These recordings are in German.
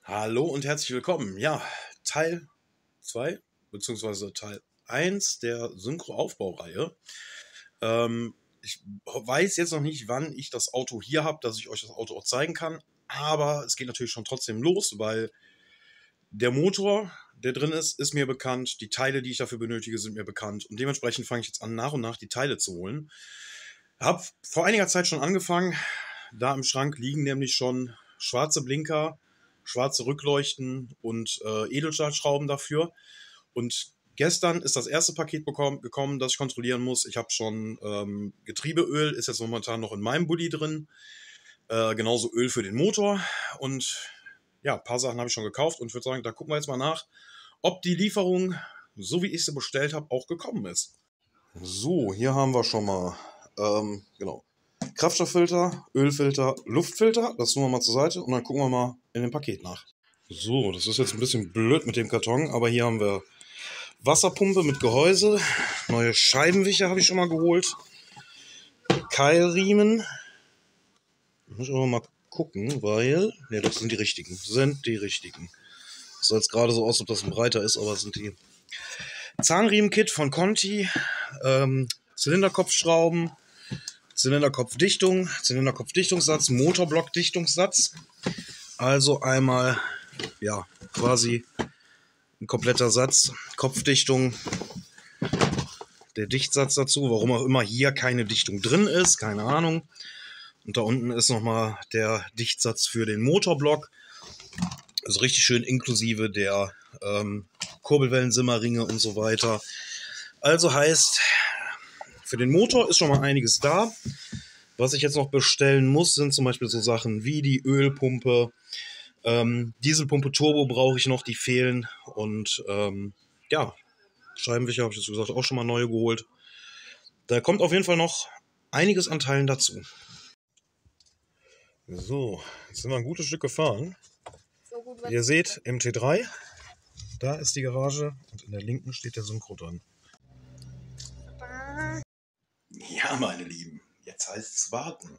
Hallo und herzlich willkommen. Ja, Teil 2 beziehungsweise Teil eins der Synchro-Aufbaureihe. Ich weiß jetzt noch nicht, wann ich das Auto hier habe, dass ich euch das Auto auch zeigen kann. Aber es geht natürlich schon trotzdem los, weil der Motor, der drin ist mir bekannt. Die Teile, die ich dafür benötige, sind mir bekannt. Und dementsprechend fange ich jetzt an, nach und nach die Teile zu holen. Habe vor einiger Zeit schon angefangen. Da im Schrank liegen nämlich schon schwarze Blinker, schwarze Rückleuchten und Edelstahlschrauben dafür. Und gestern ist das erste Paket gekommen, das ich kontrollieren muss. Ich habe schon Getriebeöl, ist jetzt momentan noch in meinem Bulli drin. Genauso Öl für den Motor. Und ja, ein paar Sachen habe ich schon gekauft und ich würde sagen, da gucken wir jetzt mal nach, ob die Lieferung, so wie ich sie bestellt habe, auch gekommen ist. So, hier haben wir schon mal, genau, Kraftstofffilter, Ölfilter, Luftfilter. Das tun wir mal zur Seite und dann gucken wir mal in dem Paket nach. So, das ist jetzt ein bisschen blöd mit dem Karton, aber hier haben wir Wasserpumpe mit Gehäuse. Neue Scheibenwischer habe ich schon mal geholt. Keilriemen. Muss ich aber mal gucken, weil... Ne, das sind die richtigen. Das sah jetzt gerade so aus, als ob das ein breiter ist, aber es sind die. Zahnriemen-Kit von Conti. Zylinderkopfschrauben. Zylinderkopfdichtung, Zylinderkopfdichtungssatz, Motorblockdichtungssatz. Also einmal, ja, quasi ein kompletter Satz. Kopfdichtung, der Dichtsatz dazu, warum auch immer hier keine Dichtung drin ist, keine Ahnung. Und da unten ist nochmal der Dichtsatz für den Motorblock. Also richtig schön inklusive der Kurbelwellensimmerringe und so weiter. Also heißt, für den Motor ist schon mal einiges da. Was ich jetzt noch bestellen muss, sind zum Beispiel so Sachen wie die Ölpumpe, Dieselpumpe Turbo brauche ich noch, die fehlen. Und ja, Scheibenwischer habe ich jetzt gesagt auch schon mal neue geholt. Da kommt auf jeden Fall noch einiges an Teilen dazu. So, jetzt sind wir ein gutes Stück gefahren. So gut, ihr seht, im T3, da ist die Garage und in der linken steht der Synchro dran. Ja, meine Lieben, jetzt heißt es warten.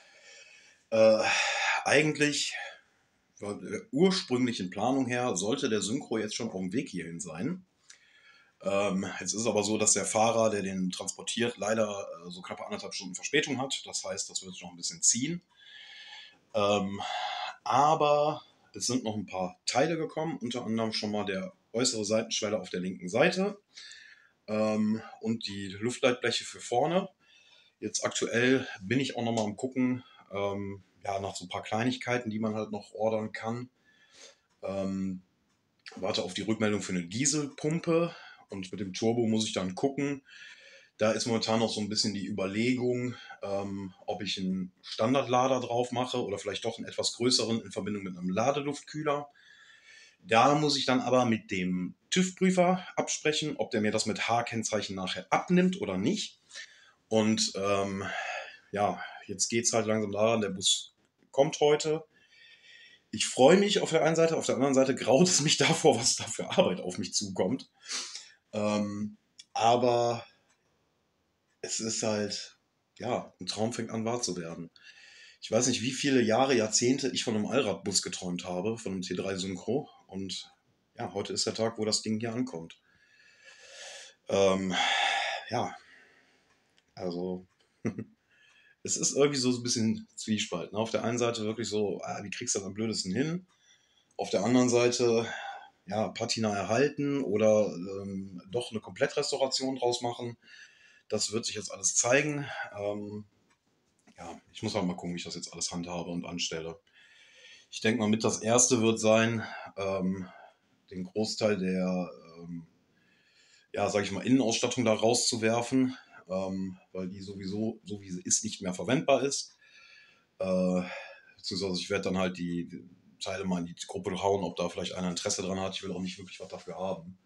Eigentlich, von der ursprünglichen Planung her, sollte der Synchro jetzt schon auf dem Weg hierhin sein. Jetzt ist es aber so, dass der Fahrer, der den transportiert, leider so knappe 1,5 Stunden Verspätung hat. Das heißt, das wird sich noch ein bisschen ziehen. Aber es sind noch ein paar Teile gekommen, unter anderem schon mal der äußere Seitenschweller auf der linken Seite und die Luftleitbleche für vorne. Jetzt aktuell bin ich auch noch mal am gucken, ja, nach so ein paar Kleinigkeiten, die man halt noch ordern kann. Warte auf die Rückmeldung für eine Dieselpumpe und mit dem Turbo muss ich dann gucken. Da ist momentan noch so ein bisschen die Überlegung, ob ich einen Standardlader drauf mache oder vielleicht doch einen etwas größeren in Verbindung mit einem Ladeluftkühler. Da muss ich dann aber mit dem TÜV-Prüfer absprechen, ob der mir das mit H-Kennzeichen nachher abnimmt oder nicht. Und ja, jetzt geht es halt langsam daran, der Bus kommt heute. Ich freue mich auf der einen Seite, auf der anderen Seite graut es mich davor, was da für Arbeit auf mich zukommt. Aber es ist halt, ja, ein Traum fängt an wahr zu werden. Ich weiß nicht, wie viele Jahre, Jahrzehnte ich von einem Allradbus geträumt habe, von einem T3 Synchro. Und ja, heute ist der Tag, wo das Ding hier ankommt. Ja, also es ist irgendwie so ein bisschen Zwiespalt. Ne? Auf der einen Seite wirklich so, wie kriegst du das am blödesten hin? Auf der anderen Seite, ja, Patina erhalten oder doch eine Komplettrestauration draus machen. Das wird sich jetzt alles zeigen. Ja, ich muss halt mal gucken, wie ich das jetzt alles handhabe und anstelle. Ich denke mal, mit das erste wird sein, den Großteil der, ja, sage ich mal, Innenausstattung da rauszuwerfen, weil die sowieso, so wie sie ist, nicht mehr verwendbar ist. Beziehungsweise ich werde dann halt die Teile mal in die Gruppe hauen, ob da vielleicht einer Interesse dran hat. Ich will auch nicht wirklich was dafür haben.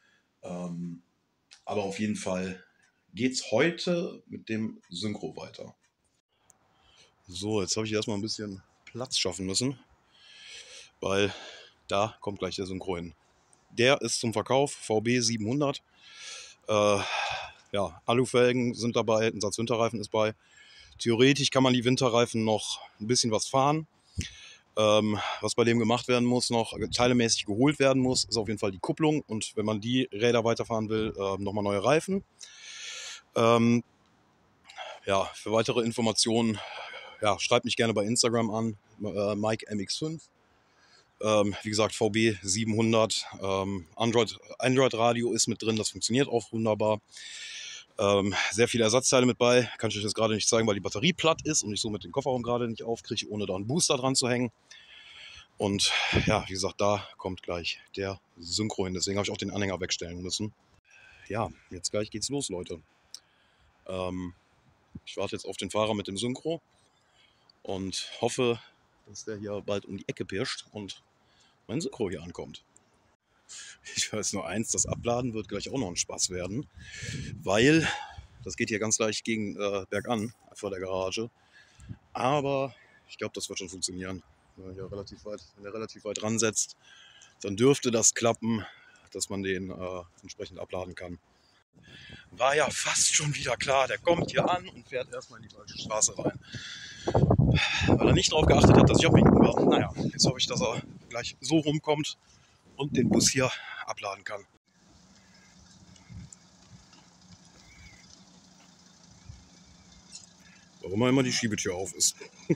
Aber auf jeden Fall geht es heute mit dem Synchro weiter. So, jetzt habe ich erstmal ein bisschen Platz schaffen müssen, weil da kommt gleich der Synchro hin. Der ist zum Verkauf, VB 700. Ja, Alufelgen sind dabei, ein Satz Winterreifen ist bei. Theoretisch kann man die Winterreifen noch ein bisschen was fahren. Was bei dem gemacht werden muss, noch teilemäßig geholt werden muss, ist auf jeden Fall die Kupplung. Und wenn man die Räder weiterfahren will, nochmal neue Reifen. Ja, für weitere Informationen, ja, schreibt mich gerne bei Instagram an, MikeMX5. Wie gesagt, VB 700. Android Radio ist mit drin, das funktioniert auch wunderbar. Sehr viele Ersatzteile mit bei. Kann ich euch jetzt gerade nicht zeigen, weil die Batterie platt ist und ich somit den Kofferraum gerade nicht aufkriege, ohne da einen Booster dran zu hängen. Und ja, wie gesagt, da kommt gleich der Synchro hin. Deswegen habe ich auch den Anhänger wegstellen müssen. Ja, jetzt gleich geht's los, Leute. Ich warte jetzt auf den Fahrer mit dem Synchro und hoffe, dass der hier bald um die Ecke pirscht und mein Synchro hier ankommt. Ich weiß nur eins, das Abladen wird gleich auch noch ein Spaß werden, weil das geht hier ganz leicht gegen bergan vor der Garage. Aber ich glaube, das wird schon funktionieren. Wenn er relativ weit ransetzt, dann dürfte das klappen, dass man den entsprechend abladen kann. War ja fast schon wieder klar, der kommt hier an und fährt erstmal in die falsche Straße rein. Weil er nicht darauf geachtet hat, dass ich abwinken war. Naja, jetzt hoffe ich, dass er gleich so rumkommt und den Bus hier abladen kann. Warum immer die Schiebetür auf ist.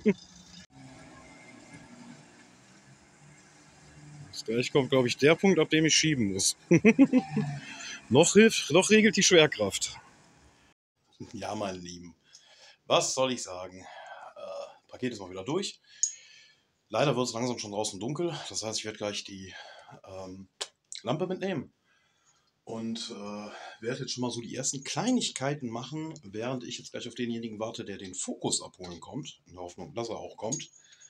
Gleich kommt, glaube ich, der Punkt, ab dem ich schieben muss. noch regelt die Schwerkraft. Ja, meine Lieben, was soll ich sagen? Paket ist mal wieder durch. Leider wird es langsam schon draußen dunkel. Das heißt, ich werde gleich die Lampe mitnehmen. Und werde jetzt schon mal so die ersten Kleinigkeiten machen, während ich jetzt gleich auf denjenigen warte, der den Fokus abholen kommt. In der Hoffnung, dass er auch kommt.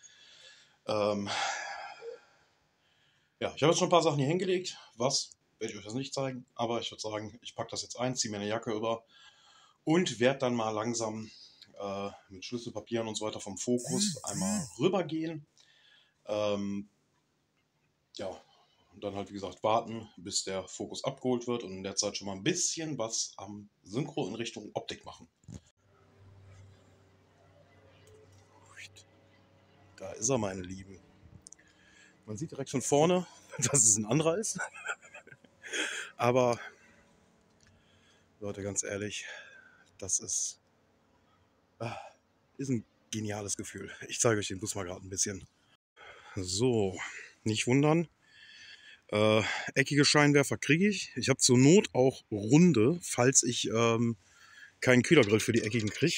Ja, ich habe jetzt schon ein paar Sachen hier hingelegt. Was, werde ich euch das nicht zeigen. Aber ich würde sagen, ich packe das jetzt ein, ziehe mir eine Jacke über und werde dann mal langsam mit Schlüsselpapieren und so weiter vom Fokus einmal rübergehen. Ja, und dann halt, wie gesagt, warten, bis der Fokus abgeholt wird und in der Zeit schon mal ein bisschen was am Synchro in Richtung Optik machen. Da ist er, meine Lieben. Man sieht direkt von vorne, dass es ein anderer ist. Aber, Leute, ganz ehrlich, das ist ein geniales Gefühl. Ich zeige euch den Bus mal gerade ein bisschen. So, nicht wundern. Eckige Scheinwerfer kriege ich. Ich habe zur Not auch runde, falls ich keinen Kühlergrill für die eckigen kriege.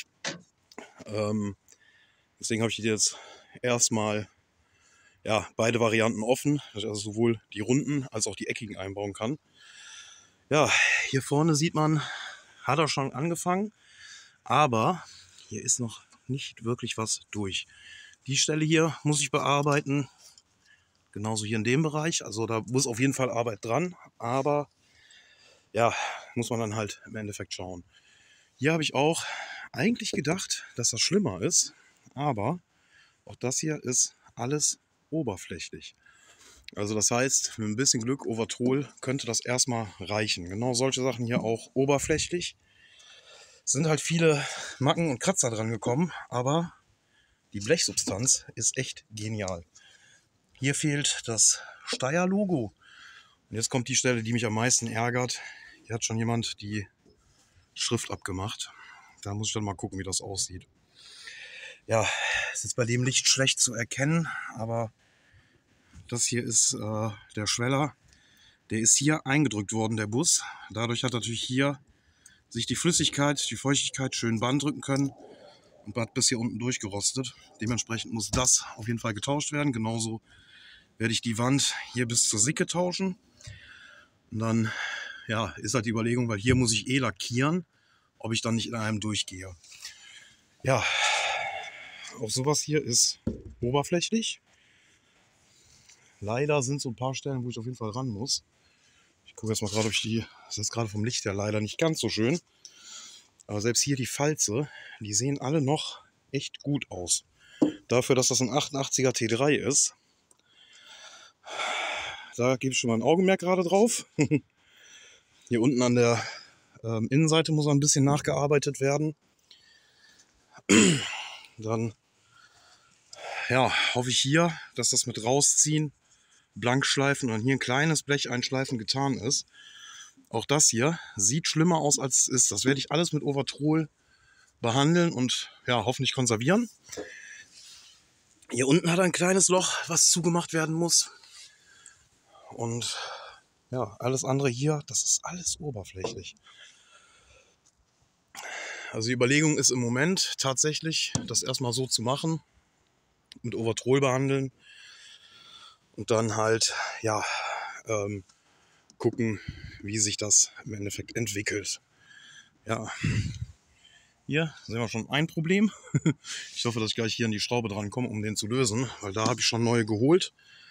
Deswegen habe ich jetzt erstmal beide Varianten offen, dass ich also sowohl die runden als auch die eckigen einbauen kann. Ja, hier vorne sieht man, hat er schon angefangen, aber hier ist noch nicht wirklich was durch. Die Stelle hier muss ich bearbeiten, genauso hier in dem Bereich. Also da muss auf jeden Fall Arbeit dran, aber ja, muss man dann halt im Endeffekt schauen. Hier habe ich auch eigentlich gedacht, dass das schlimmer ist, aber auch das hier ist alles oberflächlich. Also das heißt, mit ein bisschen Glück, Overtol, könnte das erstmal reichen. Genau solche Sachen hier auch oberflächlich. Es sind halt viele Macken und Kratzer dran gekommen, aber die Blechsubstanz ist echt genial. Hier fehlt das Steyr-Logo. Und jetzt kommt die Stelle, die mich am meisten ärgert. Hier hat schon jemand die Schrift abgemacht. Da muss ich dann mal gucken, wie das aussieht. Ja, es ist bei dem Licht schlecht zu erkennen, aber das hier ist der Schweller. Der ist hier eingedrückt worden, der Bus. Dadurch hat natürlich hier sich die Flüssigkeit, die Feuchtigkeit schön Band drücken können und hat bis hier unten durchgerostet. Dementsprechend muss das auf jeden Fall getauscht werden. Genauso werde ich die Wand hier bis zur Sicke tauschen. Und dann ist halt die Überlegung, weil hier muss ich lackieren, ob ich dann nicht in einem durchgehe. Ja, auch sowas hier ist oberflächlich. Leider sind so ein paar Stellen, wo ich auf jeden Fall ran muss. Ich gucke jetzt mal gerade, ob ich das ist gerade vom Licht her leider nicht ganz so schön. Aber selbst hier die Falze, die sehen alle noch echt gut aus. Dafür, dass das ein 88er T3 ist. Da gebe ich schon mal ein Augenmerk gerade drauf. Hier unten an der Innenseite muss ein bisschen nachgearbeitet werden. Dann ja, hoffe ich hier, dass das mit rausziehen, Blankschleifen und dann hier ein kleines Blech einschleifen getan ist. Auch das hier sieht schlimmer aus, als es ist. Das werde ich alles mit Overtrol behandeln und ja, hoffentlich konservieren. Hier unten hat er ein kleines Loch, was zugemacht werden muss. Und ja, alles andere hier, das ist alles oberflächlich. Also die Überlegung ist im Moment tatsächlich, das erstmal so zu machen, mit Overtrol behandeln und dann halt, ja, gucken, wie sich das im Endeffekt entwickelt. Ja, hier sehen wir schon ein Problem. Ich hoffe, dass ich gleich hier an die Schraube dran komme, um den zu lösen, weil da habe ich schon neue geholt.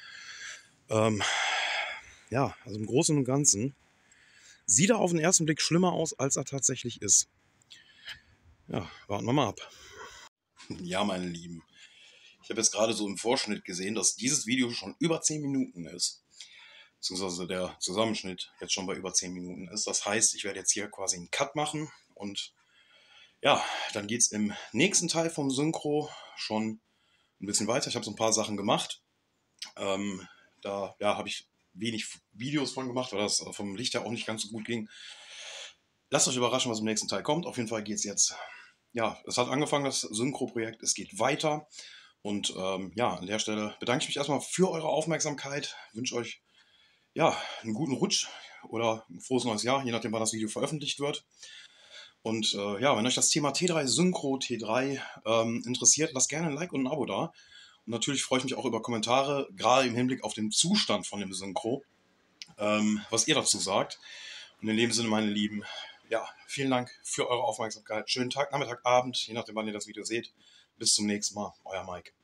Ja, also im Großen und Ganzen sieht er auf den ersten Blick schlimmer aus, als er tatsächlich ist. Ja, warten wir mal ab. Ja, meine Lieben, ich habe jetzt gerade so im Vorschnitt gesehen, dass dieses Video schon über 10 Minuten ist. Beziehungsweise der Zusammenschnitt jetzt schon bei über 10 Minuten ist. Das heißt, ich werde jetzt hier quasi einen Cut machen und ja, dann geht es im nächsten Teil vom Synchro schon ein bisschen weiter. Ich habe so ein paar Sachen gemacht. Da ja, habe ich wenig Videos von gemacht, weil das vom Licht her auch nicht ganz so gut ging. Lasst euch überraschen, was im nächsten Teil kommt. Auf jeden Fall geht es jetzt, ja, es hat angefangen, das Synchro-Projekt, es geht weiter. Und ja, an der Stelle bedanke ich mich erstmal für eure Aufmerksamkeit. Wünsche euch ja, einen guten Rutsch oder ein frohes neues Jahr, je nachdem, wann das Video veröffentlicht wird. Und ja, wenn euch das Thema T3 Synchro T3 interessiert, lasst gerne ein Like und ein Abo da. Und natürlich freue ich mich auch über Kommentare, gerade im Hinblick auf den Zustand von dem Synchro, was ihr dazu sagt. Und in dem Sinne, meine Lieben, ja, vielen Dank für eure Aufmerksamkeit. Schönen Tag, Nachmittag, Abend, je nachdem, wann ihr das Video seht. Bis zum nächsten Mal, euer Mike.